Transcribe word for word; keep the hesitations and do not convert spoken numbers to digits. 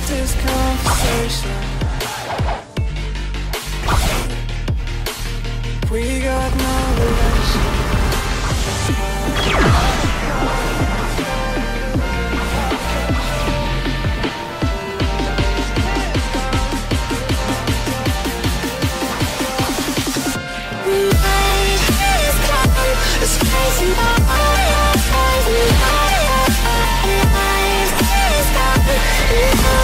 this conversation. We got no relation. It's crazy how I am.